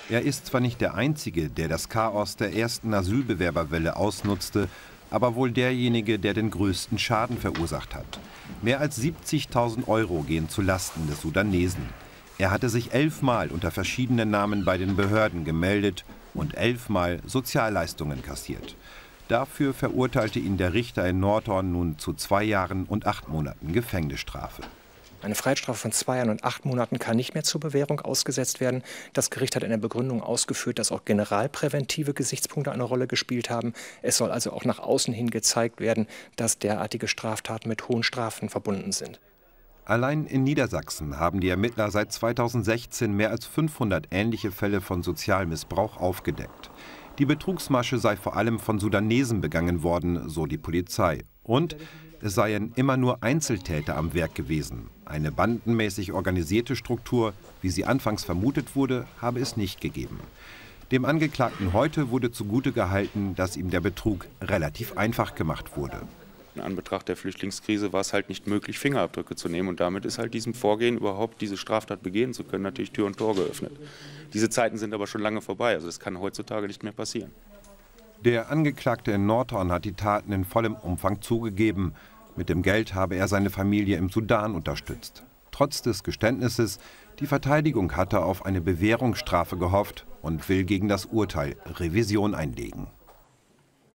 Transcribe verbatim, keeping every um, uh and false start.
Er ist zwar nicht der Einzige, der das Chaos der ersten Asylbewerberwelle ausnutzte, aber wohl derjenige, der den größten Schaden verursacht hat. Mehr als siebzigtausend Euro gehen zu Lasten des Sudanesen. Er hatte sich elfmal unter verschiedenen Namen bei den Behörden gemeldet und elfmal Sozialleistungen kassiert. Dafür verurteilte ihn der Richter in Nordhorn nun zu zwei Jahren und acht Monaten Gefängnisstrafe. Eine Freiheitsstrafe von zwei Jahren und acht Monaten kann nicht mehr zur Bewährung ausgesetzt werden. Das Gericht hat in der Begründung ausgeführt, dass auch generalpräventive Gesichtspunkte eine Rolle gespielt haben. Es soll also auch nach außen hin gezeigt werden, dass derartige Straftaten mit hohen Strafen verbunden sind. Allein in Niedersachsen haben die Ermittler seit zweitausendsechzehn mehr als fünfhundert ähnliche Fälle von Sozialmissbrauch aufgedeckt. Die Betrugsmasche sei vor allem von Sudanesen begangen worden, so die Polizei. Und es seien immer nur Einzeltäter am Werk gewesen. Eine bandenmäßig organisierte Struktur, wie sie anfangs vermutet wurde, habe es nicht gegeben. Dem Angeklagten heute wurde zugute gehalten, dass ihm der Betrug relativ einfach gemacht wurde. In Anbetracht der Flüchtlingskrise war es halt nicht möglich, Fingerabdrücke zu nehmen. Und damit ist halt diesem Vorgehen, überhaupt diese Straftat begehen zu können, natürlich Tür und Tor geöffnet. Diese Zeiten sind aber schon lange vorbei. Also das kann heutzutage nicht mehr passieren. Der Angeklagte in Nordhorn hat die Taten in vollem Umfang zugegeben. Mit dem Geld habe er seine Familie im Sudan unterstützt. Trotz des Geständnisses, die Verteidigung hatte auf eine Bewährungsstrafe gehofft und will gegen das Urteil Revision einlegen.